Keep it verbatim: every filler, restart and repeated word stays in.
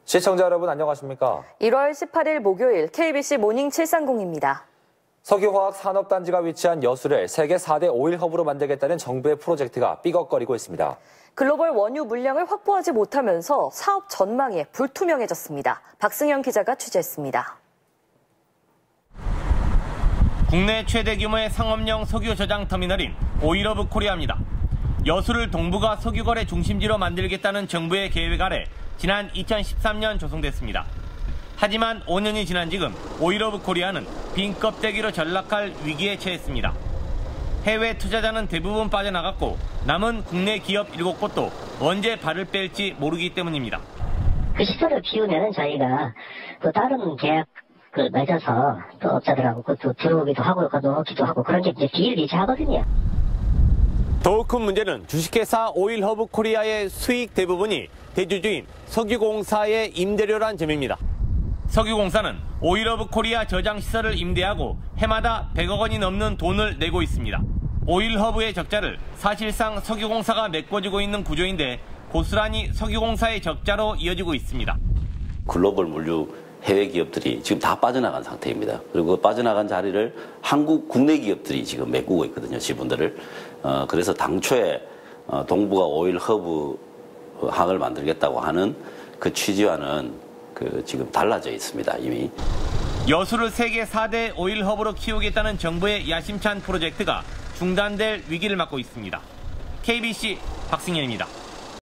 시청자 여러분 안녕하십니까? 일월 십팔일 목요일 케이비씨 모닝 칠삼공입니다. 석유화학 산업단지가 위치한 여수를 세계 사 대 오일 허브로 만들겠다는 정부의 프로젝트가 삐걱거리고 있습니다. 글로벌 원유 물량을 확보하지 못하면서 사업 전망이 불투명해졌습니다. 박승현 기자가 취재했습니다. 국내 최대 규모의 상업용 석유 저장 터미널인 오일허브 코리아입니다. 여수를 동북아 석유거래 중심지로 만들겠다는 정부의 계획 아래 지난 이천십삼 년 조성됐습니다. 하지만 오 년이 지난 지금 오일허브 코리아는 빈 껍데기로 전락할 위기에 처했습니다. 해외 투자자는 대부분 빠져나갔고 남은 국내 기업 일곱 곳도 언제 발을 뺄지 모르기 때문입니다. 그 시설을 비우면 저희가 또 다른 계약 그 맺어서 또 업자들하고 또 들어오기도 하고 넣기도 하고 그런 게 이제 비일비재하거든요. 더욱 큰 문제는 주식회사 오일허브 코리아의 수익 대부분이 대주주인 석유공사의 임대료란 점입니다. 석유공사는 오일허브 코리아 저장시설을 임대하고 해마다 백억 원이 넘는 돈을 내고 있습니다. 오일허브의 적자를 사실상 석유공사가 메꿔주고 있는 구조인데 고스란히 석유공사의 적자로 이어지고 있습니다. 글로벌 물류 해외 기업들이 지금 다 빠져나간 상태입니다. 그리고 빠져나간 자리를 한국 국내 기업들이 지금 메꾸고 있거든요, 지분들을. 어, 그래서 당초에 어, 동북아 오일 허브 항을 만들겠다고 하는 그 취지와는 그 지금 달라져 있습니다, 이미. 여수를 세계 사 대 오일 허브로 키우겠다는 정부의 야심찬 프로젝트가 중단될 위기를 맞고 있습니다. 케이비씨 박승현입니다.